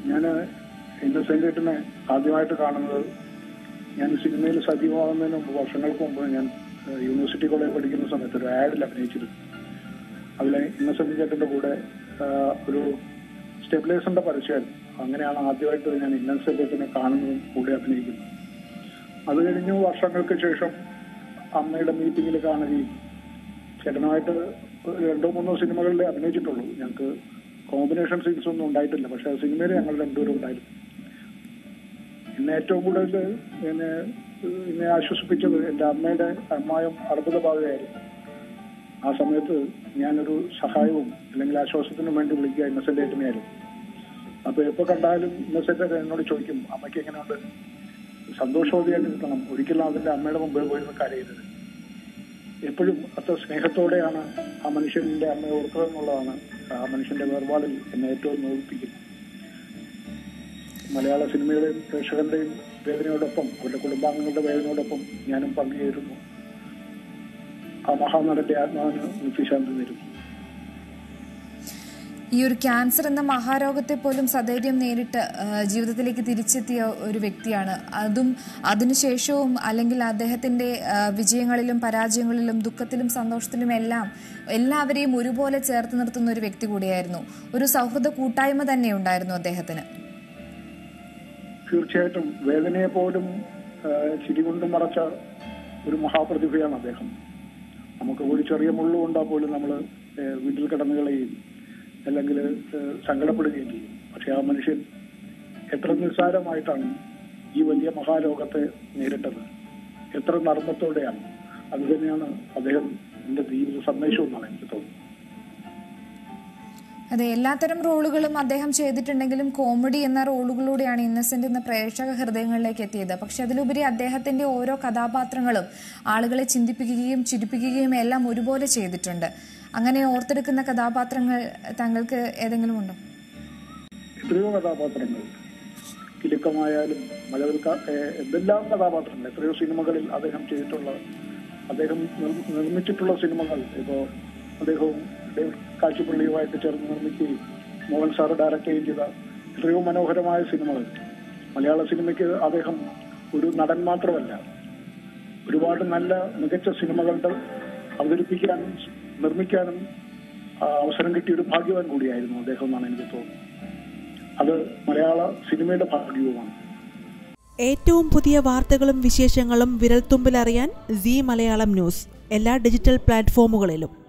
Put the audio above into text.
ഞാൻ ഇന്നസെന്റിനെ ആദ്യമായിട്ട് കാണുന്നത് ഞാൻ സിനിമയിൽ സജീവമാകുന്നതിന് മുമ്പ്, വർഷങ്ങൾക്ക് മുമ്പ് ഞാൻ യൂണിവേഴ്സിറ്റി കോളേജ് പഠിക്കുന്ന സമയത്ത് ഒരു ആഡിൽ അഭിനയിച്ചിരുന്നു. അതിലെ ഇന്നസെന്റ് ചേട്ടൻ്റെ കൂടെ ഒരു സ്റ്റെബിലൈസറിന്റെ പരസ്യമായിരുന്നു. അങ്ങനെയാണ് ആദ്യമായിട്ട് ഞാൻ ഇന്നസെന്റ് ചേട്ടനെ കാണുന്നതും കൂടെ അഭിനയിക്കുന്നത്. അത് കഴിഞ്ഞ് വർഷങ്ങൾക്ക് ശേഷം അമ്മയുടെ മീറ്റിങ്ങിൽ കാണുകയും ചേട്ടനുമായിട്ട് 2-3 സിനിമകളിൽ അഭിനയിച്ചിട്ടുള്ളൂ. ഞങ്ങൾക്ക് കോമ്പിനേഷൻ സീൻസ് ഒന്നും ഉണ്ടായിട്ടില്ല. പക്ഷെ ആ സിനിമയിൽ ഞങ്ങൾ രണ്ടുപേരും ഉണ്ടായിരുന്നു. എന്നെ ഏറ്റവും കൂടുതൽ എന്നെ ആശ്വസിപ്പിച്ചത് എൻ്റെ അമ്മയുടെ അമ്മായും അർബുദബാധയായിരുന്നു. ആ സമയത്ത് ഞാനൊരു സഹായവും അല്ലെങ്കിൽ ആശ്വാസത്തിനും വേണ്ടി വിളിക്കുക ഇന്നസെന്റ് ഏട്ടനെയായിരുന്നു. അപ്പൊ എപ്പോൾ കണ്ടാലും ഇന്നസെന്റ് എന്നോട് ചോദിക്കും, അമ്മയ്ക്ക് എങ്ങനെയുണ്ട്, സന്തോഷവതിയായിട്ട് നിൽക്കണം, ഒരിക്കലും അതിന്റെ അമ്മയുടെ മുമ്പിൽ പോയിരുന്ന കരയരുത്. എപ്പോഴും അത്ര സ്നേഹത്തോടെയാണ് ആ മനുഷ്യന്റെ അമ്മയെ ഓർക്കുക എന്നുള്ളതാണ് ആ മനുഷ്യന്റെ വേർപാടിൽ എന്നെ ഏറ്റവും നോവിപ്പിക്കുന്നത്. മലയാള സിനിമയുടെയും പ്രേക്ഷകരുടെയും വേദനയോടൊപ്പം അവരുടെ കുടുംബാംഗങ്ങളുടെ വേദനയോടൊപ്പം ഞാനും പങ്കുചേരുന്നു. ആ മഹാനടന്റെ ആത്മാവിന് നിത്യശാന്തി നേരുന്നു. ഈ ഒരു ക്യാൻസർ എന്ന മഹാരോഗത്തെ പോലും സധൈര്യം നേരിട്ട് ജീവിതത്തിലേക്ക് തിരിച്ചെത്തിയ ഒരു വ്യക്തിയാണ്. അതും അതിനുശേഷവും അല്ലെങ്കിൽ അദ്ദേഹത്തിന്റെ വിജയങ്ങളിലും പരാജയങ്ങളിലും ദുഃഖത്തിലും സന്തോഷത്തിലും എല്ലാം എല്ലാവരെയും ഒരുപോലെ ചേർത്ത് നിർത്തുന്ന ഒരു വ്യക്തി കൂടിയായിരുന്നു. ഒരു സൗഹൃദ കൂട്ടായ്മ തന്നെ ഉണ്ടായിരുന്നു അദ്ദേഹത്തിന്. തീർച്ചയായിട്ടും വേദനയെ പോലും ചിരികൊണ്ട് മറച്ച ഒരു മഹാപ്രതിഭയാണ് അദ്ദേഹം. നമുക്ക് ഒരു ചെറിയ മുള്ളുകൊണ്ടാൽ പോലും നമ്മൾ വീട്ടിൽ കിടന്നുകളയും അല്ലെങ്കിൽ സങ്കടപ്പെടുകയും ചെയ്യും. പക്ഷെ ആ മനുഷ്യൻ എത്ര നിസ്സാരമായിട്ടാണ് ഈ വലിയ മഹാലോകത്തെ നേരിട്ടത്, എത്ര നർമ്മത്തോടെയാണ്. അത് തന്നെയാണ് അദ്ദേഹത്തിന്റെ ജീവിത സന്ദേശം എന്നാണ് എനിക്ക് തോന്നുന്നത്. അതെ, എല്ലാത്തരം റോളുകളും അദ്ദേഹം ചെയ്തിട്ടുണ്ടെങ്കിലും കോമഡി എന്ന റോളുകളിലൂടെയാണ് ഇന്നസെന്റ് എന്ന പ്രേക്ഷക ഹൃദയങ്ങളിലേക്ക് എത്തിയത്. പക്ഷെ അതിലുപരി അദ്ദേഹത്തിന്റെ ഓരോ കഥാപാത്രങ്ങളും ആളുകളെ ചിന്തിപ്പിക്കുകയും ചിരിപ്പിക്കുകയും എല്ലാം ഒരുപോലെ ചെയ്തിട്ടുണ്ട്. അങ്ങനെ ഓർത്തെടുക്കുന്ന കഥാപാത്രങ്ങൾ താങ്കൾക്ക് ഏതെങ്കിലും ഉണ്ടോ? എത്രയോ കഥാപാത്രങ്ങൾ, കിലുക്കമായാലും എന്തെല്ലാം കഥാപാത്രങ്ങൾ, എത്രയോ സിനിമകളിൽ അദ്ദേഹം ചെയ്തിട്ടുള്ള, അദ്ദേഹം നിർമ്മിച്ചിട്ടുള്ള സിനിമകൾ. ഇപ്പോ അദ്ദേഹവും കാഴ്ചപ്പള്ളിയുമായിട്ട് ചേർന്ന് നിർമ്മിക്കുകയും മോഹൻ സാറ് ഡയറക്റ്റ് ചെയ്യുകയും ചെയ്ത എത്രയോ മനോഹരമായ സിനിമകൾ. മലയാള സിനിമയ്ക്ക് അദ്ദേഹം ഒരു നടൻ മാത്രമല്ല, ഒരുപാട് നല്ല മികച്ച സിനിമകളുടെ അവതരിപ്പിക്കാനും നിർമ്മിക്കാനും അവസരം കിട്ടിയ ഒരു ഭാഗ്യവാൻ കൂടിയായിരുന്നു അദ്ദേഹം എന്നാണ് എനിക്ക് തോന്നുന്നത്. അത് മലയാള സിനിമയുടെ ഭാഗ്യവുമാണ്. ഏറ്റവും പുതിയ വാർത്തകളും വിശേഷങ്ങളും വിരൽത്തുമ്പിലറിയാൻ സീ മലയാളം ന്യൂസ് എല്ലാ ഡിജിറ്റൽ പ്ലാറ്റ്ഫോമുകളിലും.